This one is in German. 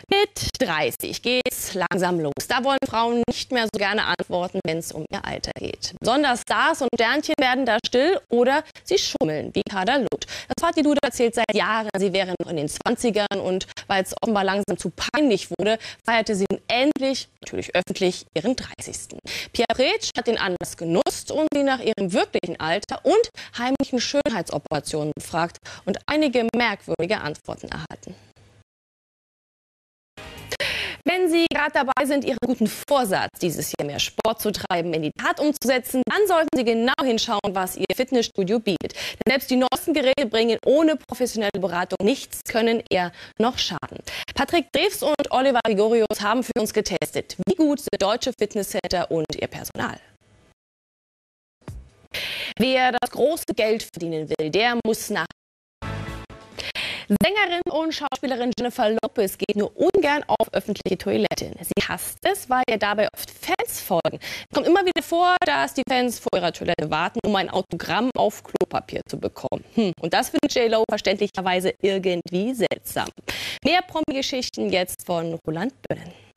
Mit 30 geht's langsam los. Da wollen Frauen nicht mehr so gerne antworten, wenn es um ihr Alter geht. Besonders Stars und Sternchen werden da still oder sie schummeln, wie Kader Loth. Das Fatih Duda erzählt seit Jahren, sie wäre noch in den 20ern und weil es offenbar langsam zu peinlich wurde, feierte sie nun endlich, natürlich öffentlich, ihren 30. Pia Pretsch hat den Anlass genutzt und sie nach ihrem wirklichen Alter und heimlichen Schönheitsoperationen befragt und einige merkwürdige Antworten erhalten. Wenn Sie gerade dabei sind, Ihren guten Vorsatz, dieses Jahr mehr Sport zu treiben, in die Tat umzusetzen, dann sollten Sie genau hinschauen, was Ihr Fitnessstudio bietet. Denn selbst die neuesten Geräte bringen ohne professionelle Beratung nichts, können eher noch schaden. Patrick Drews und Oliver Grigorius haben für uns getestet, wie gut sind deutsche Fitnesscenter und ihr Personal. Wer das große Geld verdienen will, der muss nach. Sängerin und Schauspielerin Jennifer Lopez geht nur ungern auf öffentliche Toiletten. Sie hasst es, weil ihr dabei oft Fans folgen. Es kommt immer wieder vor, dass die Fans vor ihrer Toilette warten, um ein Autogramm auf Klopapier zu bekommen. Und das findet J.Lo verständlicherweise irgendwie seltsam. Mehr Promi-Geschichten jetzt von Roland Bönnen.